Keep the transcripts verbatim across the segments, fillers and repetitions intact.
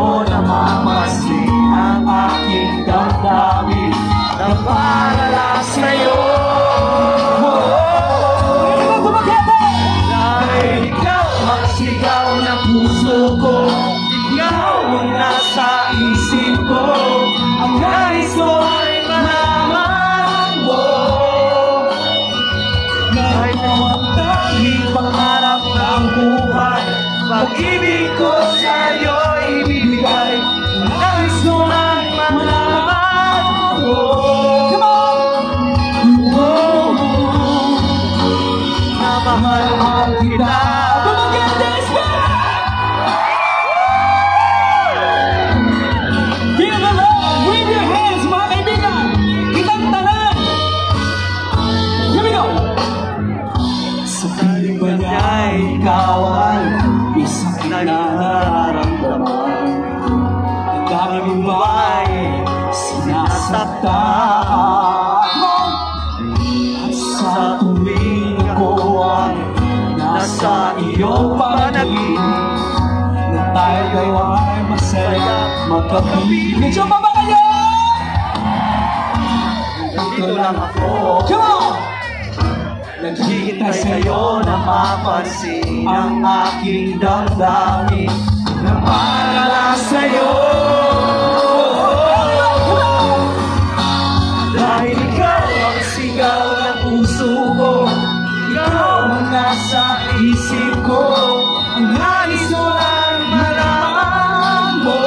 sa'yo namamansin ang aking damdamin na para lang sa'yo. Dahil ikaw ang sigaw ng puso ko, ikaw ang nasa isip ko, ang nais ko ay malaman mo. Kahit ang tanging pangarap ng buhay, pag-ibig ko sa'yo ibibigay, nais ko ay malaman mo. Oh, na mahal kita. Ikaw ay isang nararamdaman, ang daming ba'y sinasaktan. At sa tuwing ako ay nasa iyong panaginip, na tayo ay masaya magkapit. Medyo pa ba kayo? Dito lang ako. Come on! Naghihintay sa'yo na mapansin ang aking damdamin na para lang sa'yo. Dahil ikaw ang sigaw ng puso ko, ikaw ang nasa isip ko, ang nais ko lang malaman mo.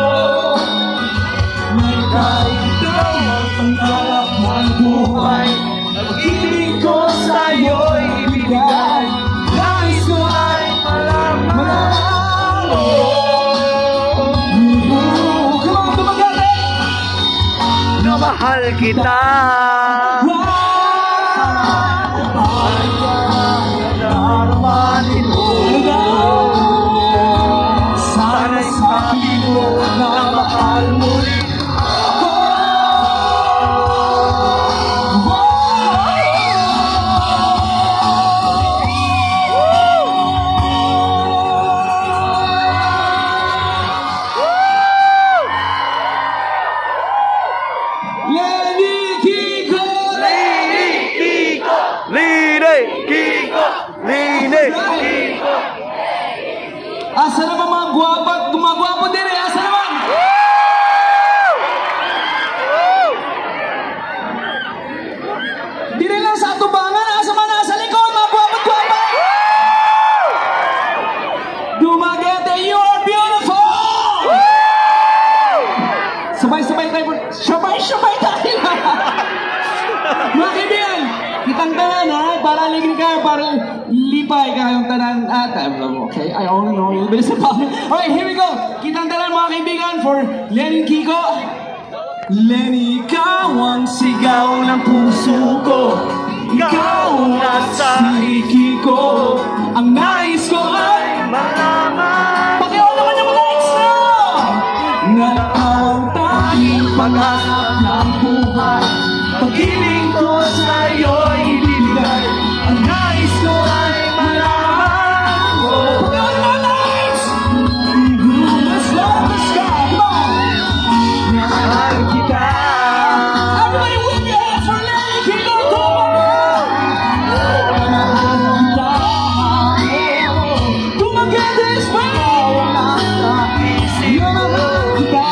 May dahil ikaw ang pangarap ng buhay, pag-ibig ko sa'yo'y ibigay, nais ko ay malaman mo. Come on, tumagalit! Na mahal kita. Mahal ka na armanin mo. Sana'y sabi mo na mahal mo rin. Asa na ba mga guwapo at gumagwapo din eh? Asa naman? Di rin lang sa atubangan. Asa man nasa likod, mga guwapo at guwapo. Dumaguete, you are beautiful! Sabay-sabay tayo. Sabay-sabay tayo. Mga kaibigan, kitang tanan ha, para ligin kayo, para lipay kayong tanan at okay, I only know a little bit about it. Alright, here we go. Kitang tanan mga kaibigan for Lenny Kiko. Lenny, ikaw ang sigaw ng puso ko, ikaw ang nasa hiki ko, ang nais ko ay malaman. Pakiaw naman yung mga nais na na ang tanging pag-asa ng buhay, pag-ibig ko sa'yo ibibigay, ang nais ko ay malaman mo. Pagkakas mo nais! Let's love the sky, come on! Mahal kita. Everybody with your hands for Lenny Kiko, come on! Mahal kita. Dumaguete is mine! Mahal kita.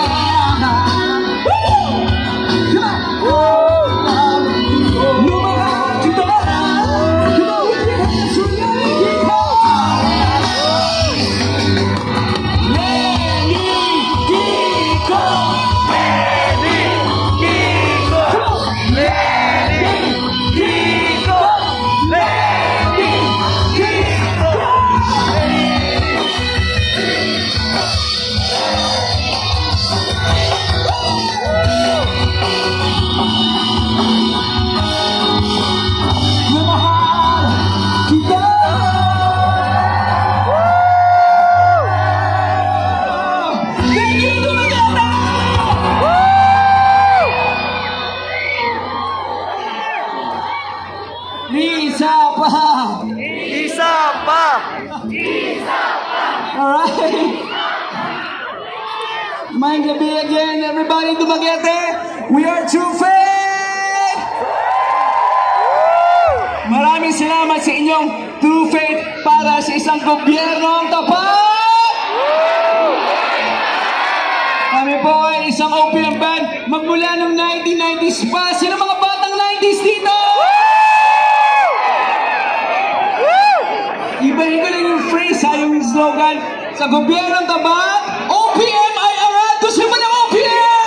Isa pa! Isa pa! Alright! Maing gabi again, everybody, Dumaguete. We are True Faith! Maraming salamat sa inyong True Faith para sa isang gobyernong tapat! Kami po ay isang O P M band magmula noong nineteen nineties pa. Sino mga batang nineties dito? Ibahin ko lang yung phrase ha, yung slogan. Sa gobyernong tapat, O P M ay arat! Gusto mo ng O P M?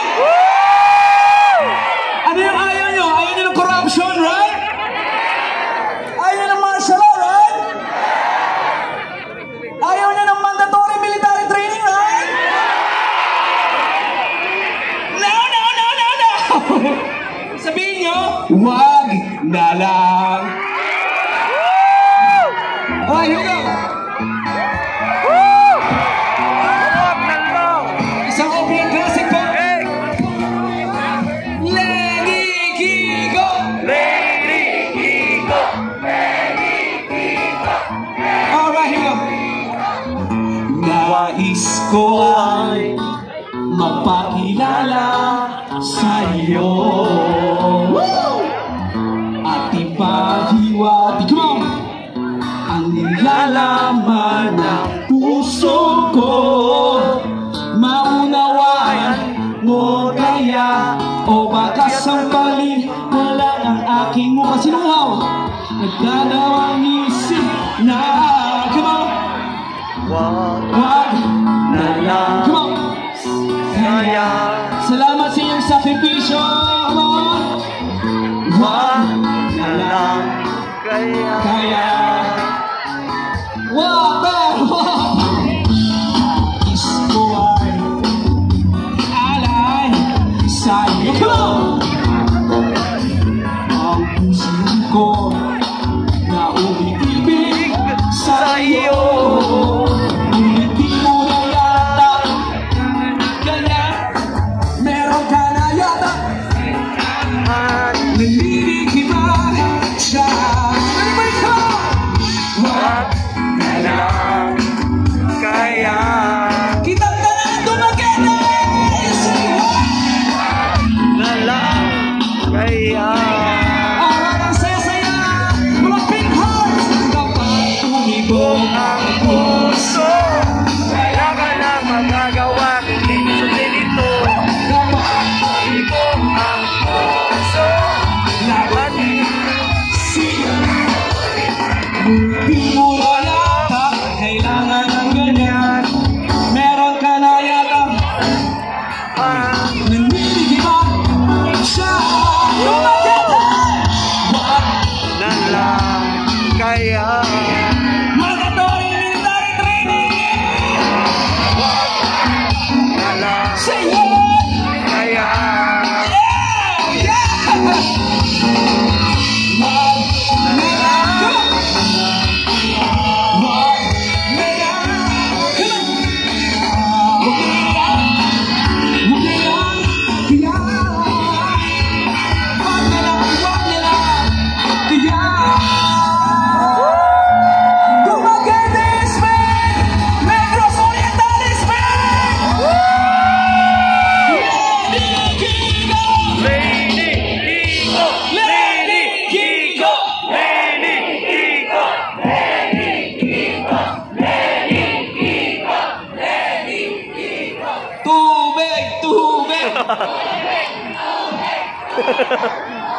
Ano yung ayaw nyo? Ayaw nyo ng corruption, right? Ayaw nyo ng martial law, right? Ayaw nyo ng mandatory military training, right? No, no, no, no, no! Sabihin nyo, wag na lang. Okay, here we go. Isang O P M classic po. Lenny Kiko! Lenny Kiko! Lenny Kiko! Alright, here we go. Nais ko ay magpakilala sa'yo at ipahiwati, come on, ang nilalaman ng puso ko. Maunawaan mo kaya o baka sampalin mo lang ang aking mukha. Sinuhaw, nagdadawang isip na, come on, wag na lang, come on, kaya. Salamat sa iyong sakripisyo, come on, wag na lang, Kaya kaya. Wag na lang. Isko ay alay sa'yo. Ang puso ko na umiibig sa'yo. Hindi mo na yata ganyan. Meron ka na yata naninigiban siya. Everybody come on! Wag na lang, Kaya kitang ka na Dumaguete! Say what? na lang, kaya Alright, ang saya-saya! Mga pink hearts! Kapag umibong ang puso, wala ka na magagawa kundi sundin ito. kapag Ibong ang puso, laban siya. Hindi mo na yata kailangan ng ganyan. Meron ka na yata ah, naninigiban siya. Dumaguete! Wag na lang, kaya mandatory military training! na lang, Say what? kaya Yeah! Yeah! Wag na lang! Wag na lang! Come on! Wag na lang! Wag na lang! Kaya! Wag na lang! Wag na lang! Kaya! Dumaguete Spain! Negros Orientales Spain! Lenny Kiko! Lenny Kiko, Lenny Kiko! Lenny Kiko, Tubig! Tubig!